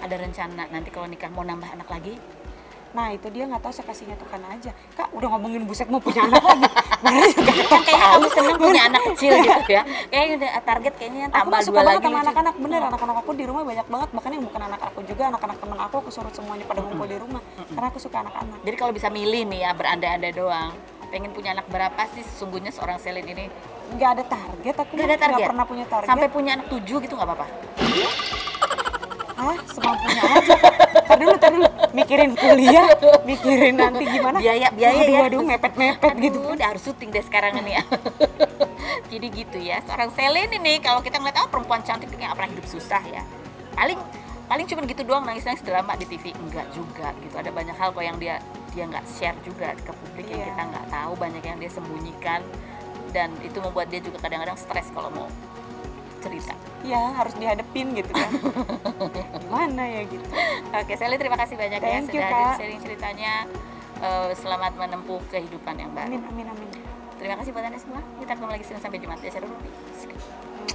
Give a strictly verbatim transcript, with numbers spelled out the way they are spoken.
ada rencana nanti kalau nikah mau nambah anak lagi? Nah itu dia nggak tahu, saya kasihnya tuh kan aja. Kak udah ngomongin buset mau punya anak lagi. Baru juga Kan kayaknya kamu seneng punya anak kecil gitu ya. Kayaknya udah target kayaknya aku tambah mah suka dua banget lagi sama lucu. anak-anak, bener. Anak-anak aku di rumah banyak banget, bahkan yang bukan anak aku juga, anak-anak temen aku aku suruh semuanya pada ngumpul di rumah karena aku suka anak-anak. Jadi kalau bisa milih nih ya, berandai-andai doang, pengen punya anak berapa sih sesungguhnya seorang Selin ini? Nggak ada target, aku Nggak ada target? nggak pernah punya target. Sampai punya anak tujuh gitu nggak apa-apa? Hah, semampunya aja. Tar dulu, tar dulu. Mikirin kuliah, mikirin nanti gimana. Biaya, biaya aduh, ya. Aduh, mepet-mepet gitu. Aduh, udah harus syuting deh sekarang ini ya. Jadi gitu ya, seorang Selin ini kalau kita ngeliat, oh perempuan cantik nggak pernah hidup susah ya. Paling paling cuma gitu doang, nangis-nangis drama di T V. Enggak juga gitu, ada banyak hal kok yang dia dia nggak share juga ke publik yang Iya. kita nggak tahu, banyak yang dia sembunyikan. Dan itu membuat dia juga kadang-kadang stres kalau mau cerita. Ya, harus dihadepin gitu kan. Gimana ya gitu. Oke, Selin terima kasih banyak ya Thank you, sudah hadir Kak. sharing ceritanya. Eh, selamat menempuh kehidupan yang baru. Amin, amin, amin. Terima kasih buat Anda semua. Kita ketemu lagi Senin sampai Jumat. Ya,